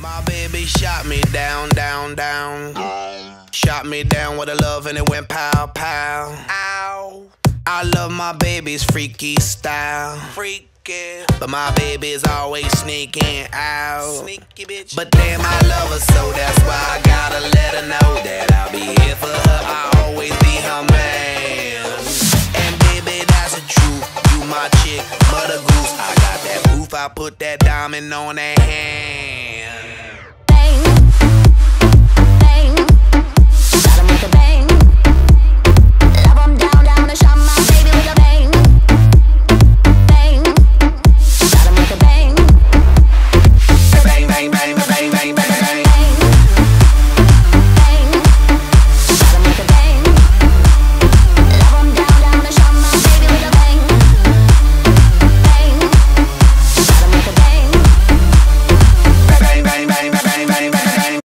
My baby shot me down, down, down. Shot me down with a love and it went pow, pow. Ow. I love my baby's freaky style. Freaky. But my baby's always sneaking out. Sneaky bitch. But damn, I love her so that's why I gotta let her know that I'll be here for her. I'll always be her man. And baby, that's the truth. You my chick, mother goose. I got that proof. I put that diamond on that hand.